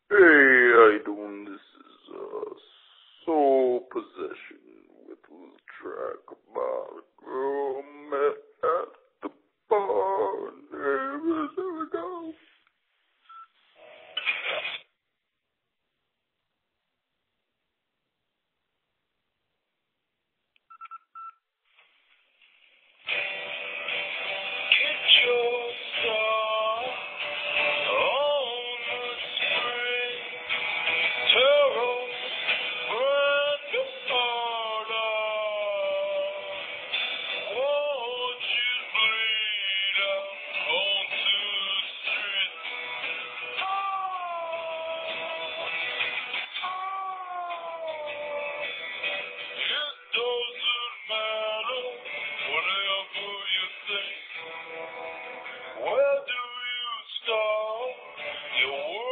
Hey, how you doing? This is Soul Possession with a little track about a girl met at the bar. There we go. Get your star on the string. Tarot, grand order. Won't you bleed out onto the street? It doesn't matter whatever you think. Where do you start? Your